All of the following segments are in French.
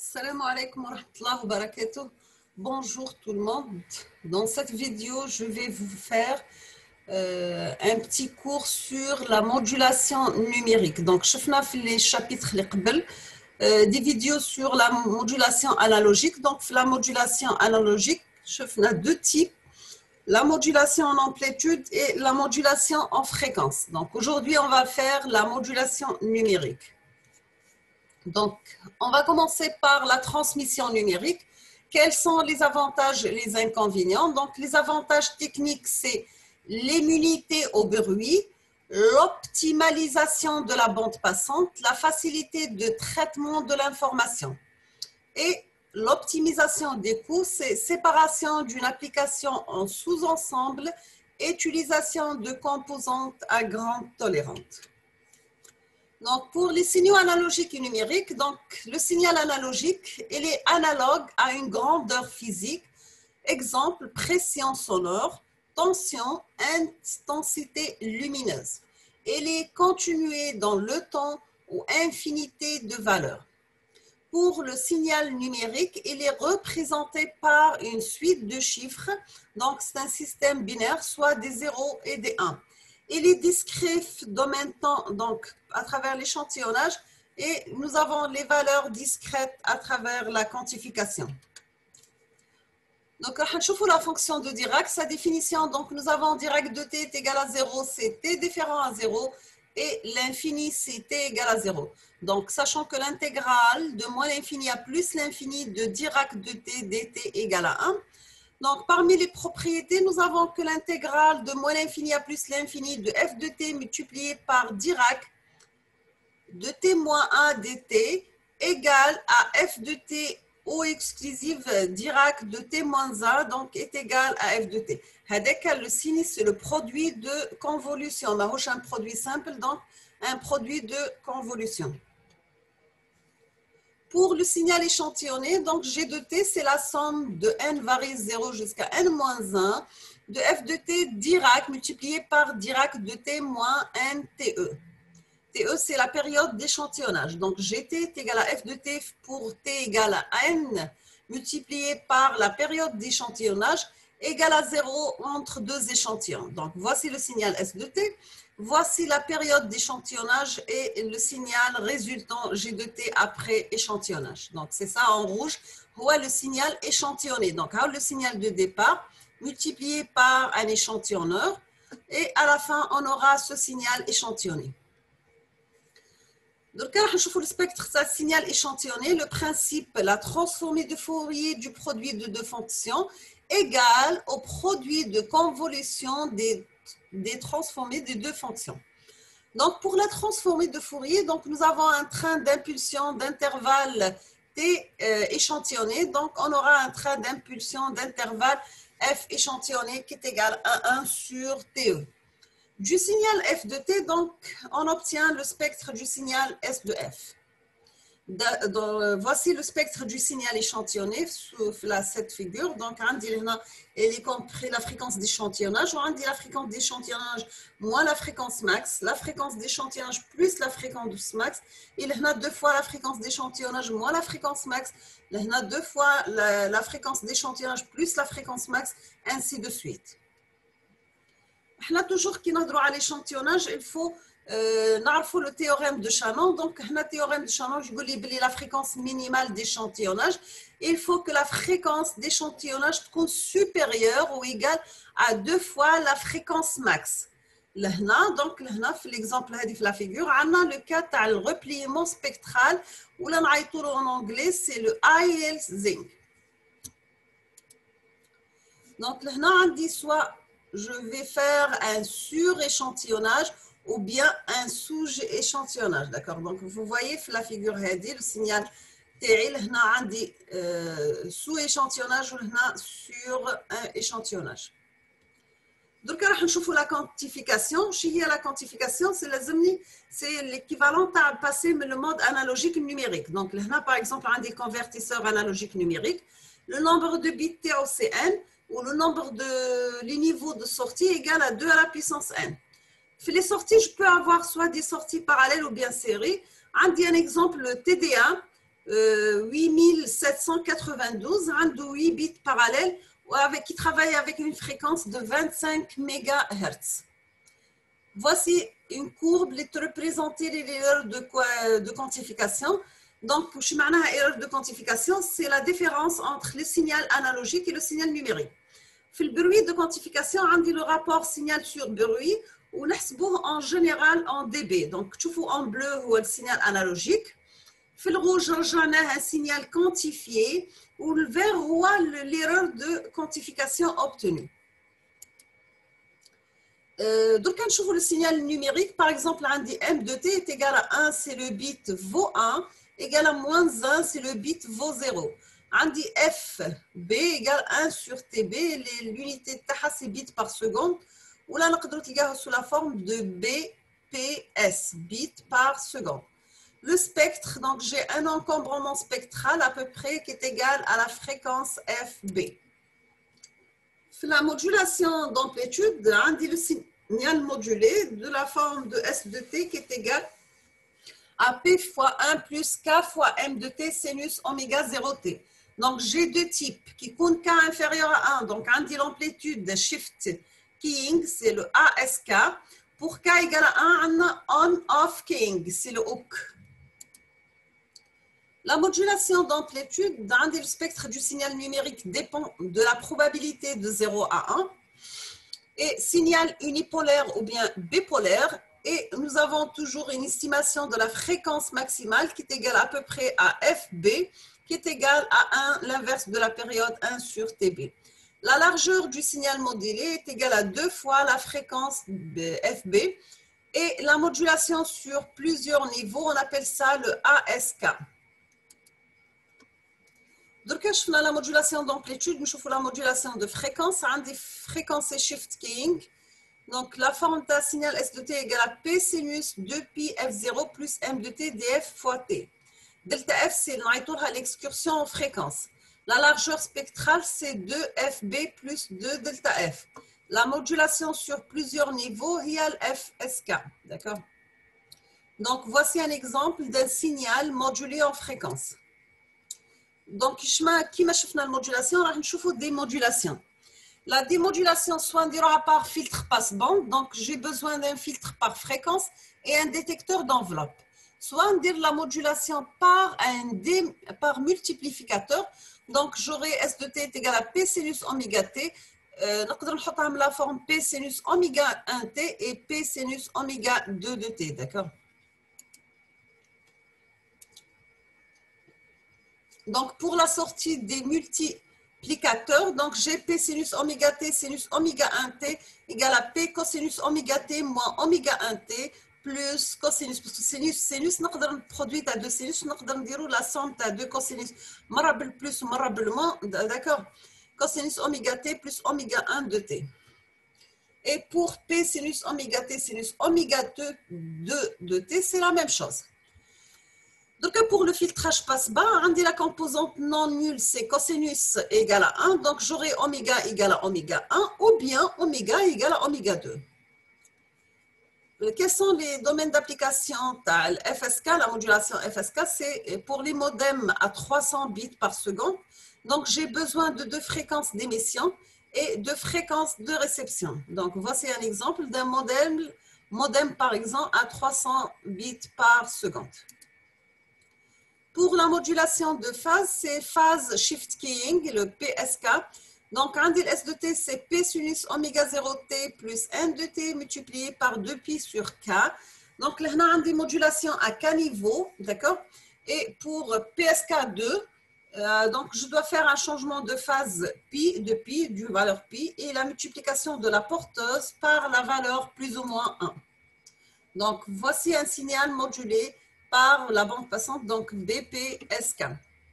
Salam alaikum wa rahmatullahi wa barakatuh. Bonjour tout le monde. Dans cette vidéo, je vais vous faire un petit cours sur la modulation numérique. Donc, je fais les chapitres des vidéos sur la modulation analogique. Donc, la modulation analogique, je fais deux types. La modulation en amplitude et la modulation en fréquence. Donc, aujourd'hui, on va faire la modulation numérique. Donc, on va commencer par la transmission numérique. Quels sont les avantages et les inconvénients? Donc, les avantages techniques, c'est l'immunité au bruit, l'optimalisation de la bande passante, la facilité de traitement de l'information. Et l'optimisation des coûts, c'est séparation d'une application en sous-ensemble, utilisation de composantes à grande tolérance. Donc, pour les signaux analogiques et numériques, donc, le signal analogique, il est analogue à une grandeur physique. Exemple, pression sonore, tension, intensité lumineuse. Il est continué dans le temps ou infinité de valeurs. Pour le signal numérique, il est représenté par une suite de chiffres. Donc, c'est un système binaire, soit des 0 et des 1. Il est discret de même temps, donc à travers l'échantillonnage, et nous avons les valeurs discrètes à travers la quantification. Donc, on va la fonction de Dirac, sa définition. Donc, nous avons Dirac de t est égal à 0, c'est t différent à 0, et l'infini, c'est t égal à 0. Donc, sachant que l'intégrale de moins l'infini à plus l'infini de Dirac de t dt égale à 1. Donc, parmi les propriétés, nous avons que l'intégrale de moins l'infini à plus l'infini de f de t multiplié par Dirac de t moins 1 dt égale à f de t au exclusive Dirac de t moins 1, donc est égal à f de t. Le signe, c'est le produit de convolution. On a un produit simple, donc un produit de convolution. Pour le signal échantillonné, donc G de t, c'est la somme de n varie 0 jusqu'à n-1 de f de t Dirac multiplié par Dirac de t moins n TE. TE, c'est la période d'échantillonnage. Donc Gt est égal à f de t pour t égale à n multiplié par la période d'échantillonnage égale à 0 entre deux échantillons. Donc voici le signal S de t. Voici la période d'échantillonnage et le signal résultant G de t après échantillonnage. Donc, c'est ça en rouge. Voilà le signal échantillonné. Donc, le signal de départ multiplié par un échantillonneur. Et à la fin, on aura ce signal échantillonné. Donc, on va voir le spectre de ce signal échantillonné. Le principe, la transformée de Fourier du produit de deux fonctions égale au produit de convolution des transformées des deux fonctions. Donc, pour la transformée de Fourier, donc, nous avons un train d'impulsion d'intervalle t échantillonné. Donc, on aura un train d'impulsion d'intervalle f échantillonné qui est égal à 1 sur TE. Du signal f de t, donc, on obtient le spectre du signal S de f. Voici le spectre du signal échantillonné sous cette figure. Donc, il est compris la fréquence d'échantillonnage. On dit la fréquence d'échantillonnage moins la fréquence max, la fréquence d'échantillonnage plus la fréquence max. Il y a deux fois la fréquence d'échantillonnage moins la fréquence max. Il y a deux fois la fréquence d'échantillonnage plus la fréquence max, ainsi de suite. On a toujours qui n'a droit à l'échantillonnage, il faut le théorème de Shannon. Donc, le théorème de Shannon, je vous dis la fréquence minimale d'échantillonnage. Il faut que la fréquence d'échantillonnage soit supérieure ou égale à deux fois la fréquence max. Donc, l'exemple de la figure, on a le cas de repliement spectral, ou en anglais, c'est le IELTSing. Donc, là, on dit soit je vais faire un suréchantillonnage ou bien un sous-échantillonnage, d'accord? Donc, vous voyez la figure le signal TI, on dit sous-échantillonnage ou sur un échantillonnage. Donc, on va la quantification. La quantification, c'est l'équivalent à passer le mode analogique numérique. Donc, là, par exemple, on a des convertisseurs analogiques numériques. Le nombre de bits T c'est n, ou le nombre de les niveaux de sortie égale à 2 à la puissance n. Pour les sorties, je peux avoir soit des sorties parallèles ou bien séries. On dit un exemple TD1, 8000 792, un de 8 bits parallèles qui travaille avec une fréquence de 25 MHz. Voici une courbe qui représente l'erreur de quantification. Donc, l'erreur de quantification, c'est la différence entre le signal analogique et le signal numérique. Dans le bruit de quantification, on a le rapport signal sur bruit ou en général en dB. Donc, tu vois en bleu le signal analogique. Dans le rouge, on a un signal quantifié ou le vert l'erreur de quantification obtenue. Donc, quand je vois le signal numérique, par exemple, on dit M de T est égal à 1, c'est le bit vaut 1, égal à moins 1, c'est le bit vaut 0. On dit F, B égale 1 sur TB, l'unité de taha, c'est bits par seconde, ou là, on peut le sous la forme de BPS, bits par seconde. Le spectre, donc j'ai un encombrement spectral à peu près qui est égal à la fréquence FB. La modulation d'amplitude, on dit le signal modulé de la forme de S de T qui est égal à P fois 1 plus K fois M de T sinus oméga 0T. Donc, j'ai deux types qui comptent K inférieur à 1. Donc, on dit l'amplitude de shift keying, c'est le ASK. Pour K égale à 1, on a on-off keying, c'est le hook. La modulation d'amplitude dans le spectre du signal numérique dépend de la probabilité de 0 à 1 et signal unipolaire ou bien bipolaire. Et nous avons toujours une estimation de la fréquence maximale qui est égale à peu près à FB, qui est égale à 1, l'inverse de la période 1 sur TB. La largeur du signal modulé est égale à 2 fois la fréquence FB. Et la modulation sur plusieurs niveaux, on appelle ça le ASK. Donc, je fais la modulation d'amplitude, je fais la modulation de fréquence, on dit fréquence et shift keying. Donc, la forme d'un signal S de T égale à P sinus 2pi F0 plus M de T dF fois T. Delta F, c'est l'excursion en fréquence. La largeur spectrale, c'est 2FB plus 2 delta F. La modulation sur plusieurs niveaux, il y a le FSK. D'accord? Donc, voici un exemple d'un signal modulé en fréquence. Donc, qui m'a fait la modulation, on va voir des modulations. La démodulation, soit on dira par filtre passe-bande, donc j'ai besoin d'un filtre par fréquence et un détecteur d'enveloppe. Soit on dira la modulation par multiplicateur, donc j'aurai S de T est égal à P sinus oméga T. On va la forme P sinus oméga 1T et P sinus oméga 2 de T, d'accord? Donc, pour la sortie des multiplicateurs, donc j'ai P sinus oméga T sinus oméga 1T égale à P cosinus oméga T moins oméga 1T plus cosinus, parce que sinus, on peut produire à deux sinus, on peut dire la somme à deux cosinus, marable plus ou marable moins, d'accord? Cosinus oméga T plus oméga 1 de T. Et pour P sinus oméga T sinus oméga 2 de T, c'est la même chose. Donc, pour le filtrage passe-bas, on dit la composante non nulle, c'est cosinus égale à 1. Donc, j'aurai oméga égale à oméga 1 ou bien oméga égale à oméga 2. Quels sont les domaines d'application FSK, la modulation FSK, c'est pour les modems à 300 bits par seconde. Donc, j'ai besoin de deux fréquences d'émission et de fréquences de réception. Donc, voici un exemple d'un modem, par exemple, à 300 bits par seconde. Pour la modulation de phase, c'est phase shift keying, le PSK. Donc, un des S de T, c'est P sinus oméga 0T plus N de T multiplié par 2pi sur K. Donc, là, on a des modulations à K niveau, d'accord? Et pour PSK2, donc, je dois faire un changement de phase pi, du valeur pi, et la multiplication de la porteuse par la valeur plus ou moins 1. Donc, voici un signal modulé par la bande passante, donc BPSK.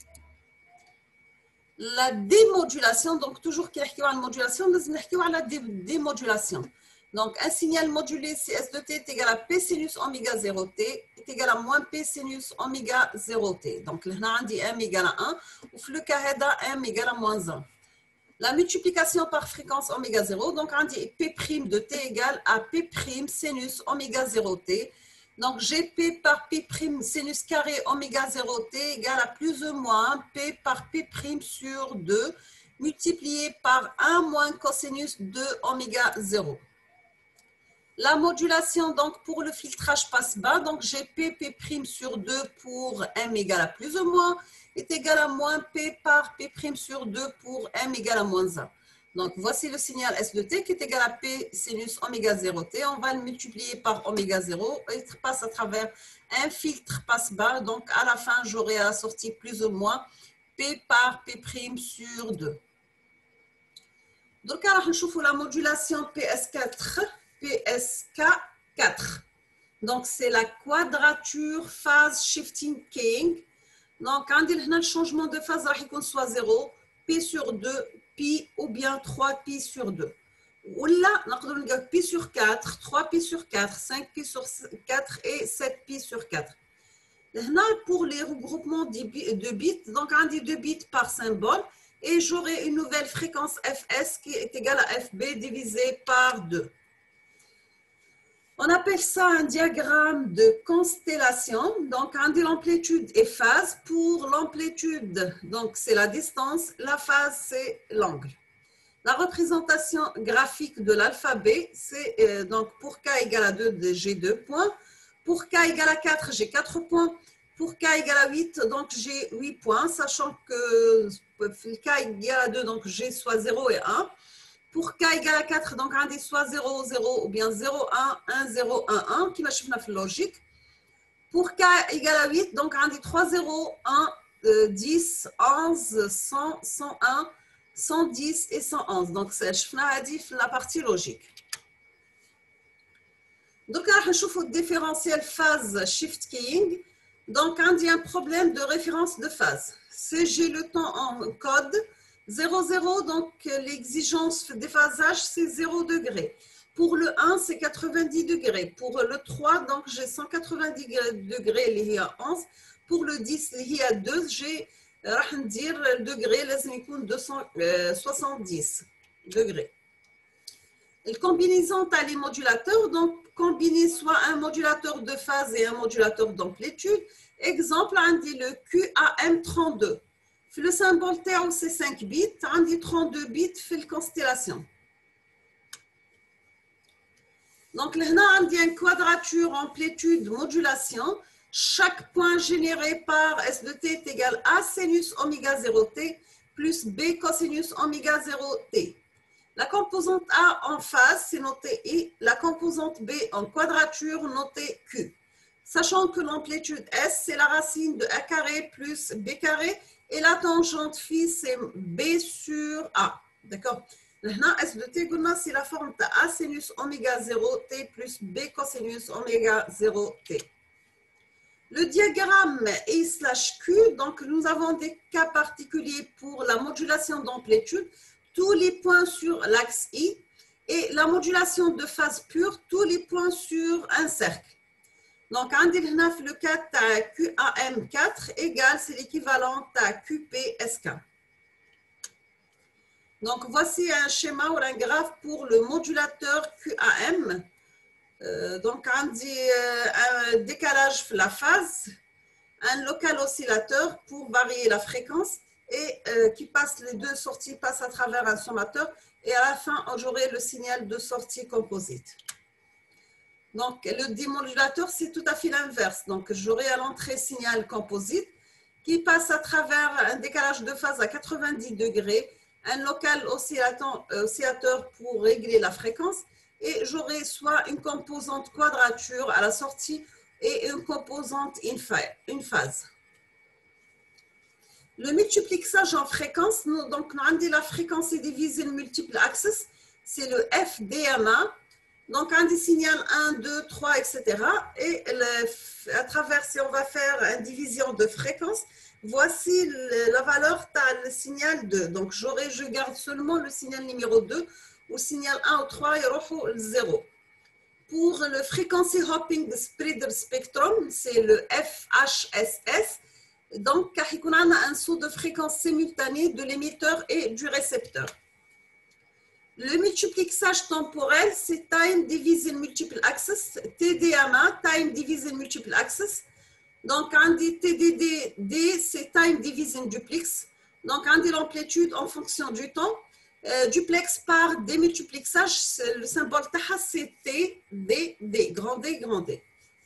La démodulation, donc toujours qu'il y a une modulation, nous avons la démodulation. Donc, un signal modulé, si S de T est égal à P sinus oméga 0T, est égal à moins P sinus oméga 0T. Donc, là, on a dit M égale à 1, ou le cas M égale à moins 1. La multiplication par fréquence oméga 0, donc on dit P' de T égale à P' sinus oméga 0T. Donc, Gp par P' sinus carré oméga 0t égale à plus ou moins P par P' sur 2 multiplié par 1 moins cosinus de oméga 0. La modulation donc pour le filtrage passe bas, donc Gp P' sur 2 pour m égale à plus ou moins est égal à moins P par P' sur 2 pour m égale à moins 1. Donc, voici le signal S de t qui est égal à P sinus oméga 0t. On va le multiplier par oméga 0 et il passe à travers un filtre passe bas. Donc, à la fin, j'aurai à la sortie plus ou moins P par P' sur 2. Donc, alors, on va la modulation PS4, PSK4. Donc, c'est la quadrature phase shifting keying. Donc, quand il y a un changement de phase, il va soit 0, P sur 2, pi ou bien 3pi sur 2. Ou là, on a pi sur 4, 3pi sur 4, 5pi sur 4 et 7pi sur 4. Là, pour les regroupements de bits, donc on dit 2 bits par symbole et j'aurai une nouvelle fréquence Fs qui est égale à Fb divisé par 2. On appelle ça un diagramme de constellation. Donc, on dit l'amplitude et phase. Pour l'amplitude, donc c'est la distance. La phase, c'est l'angle. La représentation graphique de l'alphabet, c'est donc pour k égale à 2, j'ai 2 points. Pour k égale à 4, j'ai 4 points. Pour k égale à 8, donc j'ai 8 points, sachant que k égale à 2, donc j'ai soit 0 et 1. Pour k égale à 4, donc on dit soit 0, 0 ou bien 0, 1, 1, 0, 1, 1, qui m'a fait la logique. Pour k égale à 8, donc on dit 3, 0, 1, 10, 11, 100, 101, 110 et 111. Donc c'est la partie logique. Donc là, on va le différentiel phase shift keying. Donc on dit un problème de référence de phase. Si j'ai le temps en code, 0, 0, donc l'exigence de déphasage, c'est 0 degré. Pour le 1, c'est 90 degrés. Pour le 3, donc j'ai 190 degrés, il y a 11. Pour le 10, il y a 2, j'ai, dire, degré, les 270 degrés. La combinaison à les modulateurs, donc combiner soit un modulateur de phase et un modulateur d'amplitude. Exemple, on dit le QAM32. Le symbole T, c'est 5 bits, on dit 32 bits, fait la constellation. Donc, là, on dit une quadrature, amplitude, modulation. Chaque point généré par S de t est égal à sinus oméga 0t plus B cosinus oméga 0t. La composante A en phase, c'est noté I. La composante B en quadrature, noté Q. Sachant que l'amplitude S, c'est la racine de A carré plus B carré. Et la tangente phi, c'est B sur A. D'accord? Là, S de t, c'est la forme de A sinus oméga 0t plus B cosinus oméga 0t. Le diagramme I/Q, donc nous avons des cas particuliers pour la modulation d'amplitude, tous les points sur l'axe I, et la modulation de phase pure, tous les points sur un cercle. Donc, on dit le cas à QAM4 égale, c'est l'équivalent à QPSK. Donc, voici un schéma ou un graphe pour le modulateur QAM. Donc, on dit un décalage de la phase, un local oscillateur pour varier la fréquence et qui passe, les deux sorties passent à travers un sommateur et à la fin, j'aurai le signal de sortie composite. Donc, le démodulateur, c'est tout à fait l'inverse. Donc, j'aurai à l'entrée signal composite qui passe à travers un décalage de phase à 90 degrés, un local oscillateur pour régler la fréquence et j'aurai soit une composante quadrature à la sortie et une composante une phase. Le multiplexage en fréquence, donc on dit la fréquence est divisée en multiples axes, c'est le FDMA. Donc, on dit signal 1, 2, 3, etc. Et à travers, si on va faire une division de fréquence, voici la valeur le signal 2. Donc, je garde seulement le signal numéro 2 ou signal 1 ou 3, il y 0. Pour le frequency hopping spreader spectrum, c'est le FHSS. Donc, on a un saut de fréquence simultanée de l'émetteur et du récepteur. Le multiplexage temporel, c'est time divisé multiple access, TDMA, time divisé multiple access. Donc, on dit TDD, c'est time divisé duplex. Donc, on dit l'amplitude en fonction du temps. Duplex par démultiplexage, le symbole TAHA, c'est TDD, grand D, grand D.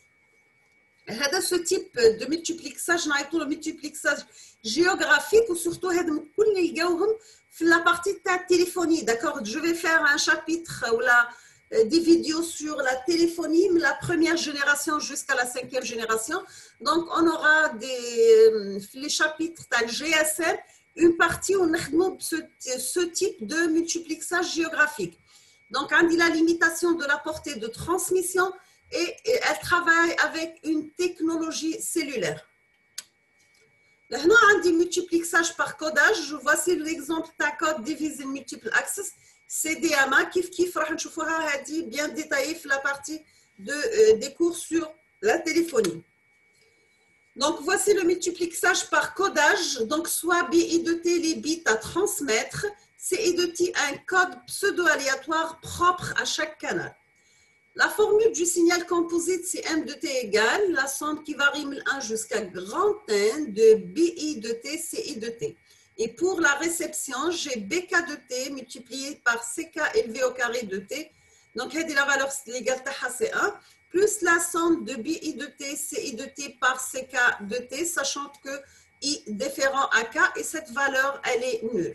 Ce type de multiplexage, on le multiplexage géographique ou surtout la partie de la téléphonie. D'accord, je vais faire un chapitre ou des vidéos sur la téléphonie, la première génération jusqu'à la 5e génération. Donc, on aura les chapitres de GSM, une partie où on a ce type de multiplexage géographique. Donc, on dit la limitation de la portée de transmission et elle travaille avec une technologie cellulaire. Là, on dit multiplexage par codage. Voici l'exemple d'un code divisé multiple access. CDMA, kif, bien détaillé dans la partie des cours sur la téléphonie. Donc, voici le multiplexage par codage. Donc, soit BI de T, les bits à transmettre, CI de T, un code pseudo-aléatoire propre à chaque canal. La formule du signal composite, c'est M de T égale la somme qui varie de 1 jusqu'à grand N de BI de T, CI de T. Et pour la réception, j'ai BK de T multiplié par CK élevé au carré de T. Donc, la valeur légale c'est 1, plus la somme de BI de T, CI de T par CK de T, sachant que I différent à K, et cette valeur, elle est nulle.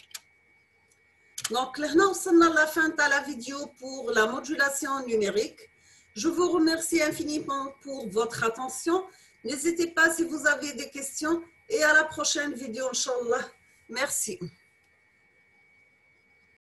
Donc, là, on est à la fin de la vidéo pour la modulation numérique. Je vous remercie infiniment pour votre attention. N'hésitez pas si vous avez des questions et à la prochaine vidéo, Inch'Allah. Merci.